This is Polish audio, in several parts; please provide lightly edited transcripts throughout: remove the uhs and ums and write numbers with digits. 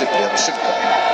Cyprian Szymko.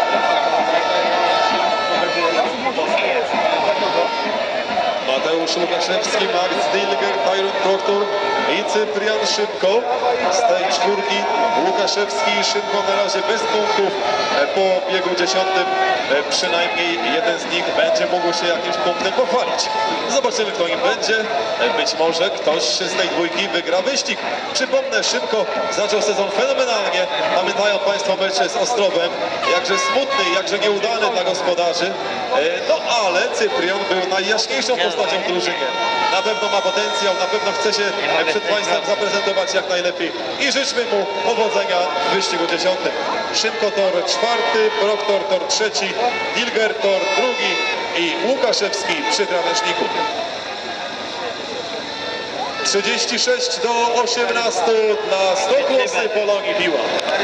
Mateusz Łukaszewski, Max Dilger, Tyron Proctor i Cyprian Szymko. Z tej czwórki Łukaszewski i Szymko na razie bez punktów po biegu 10. Przynajmniej jeden z nich będzie mógł się jakimś punktem pochwalić. Zobaczymy, kto im będzie. Być może ktoś z tej dwójki wygra wyścig. Przypomnę, Szymko zaczął sezon fenomenalnie. Pamiętają Państwo mecz z Ostrowem. Jakże smutny, jakże nieudany dla gospodarzy. No ale Cyprian był najjaśniejszą postacią w drużynie. Na pewno ma potencjał, na pewno chce się przed Państwem zaprezentować jak najlepiej. I życzmy mu powodzenia w wyścigu 10. Szymko tor 4, Proctor tor 3, Dilger tor 2 i Łukaszewski przy krawężniku. 36 do 18 dla Stokłosy Polonii Piła.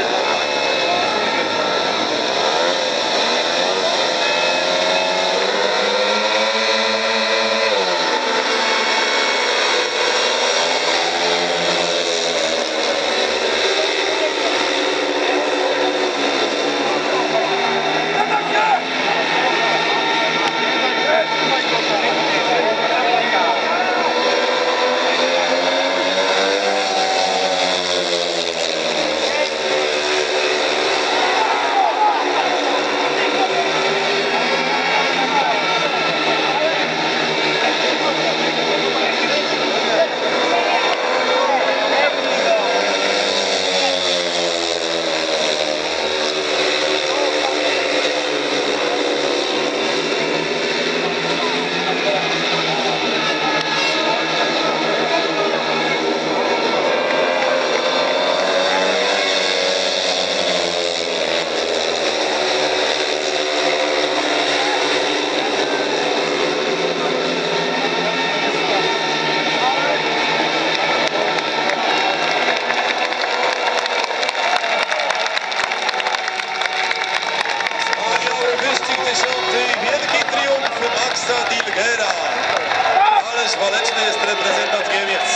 Dilgera. Ależ waleczny jest reprezentant Niemiec.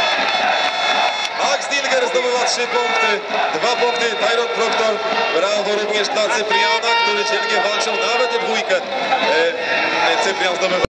Max Dilger zdobywa 3 punkty, 2 punkty Tyron Proctor. Brawo również dla Cypriana, który dzielnie walczą nawet o dwójkę. Cyprian zdobywa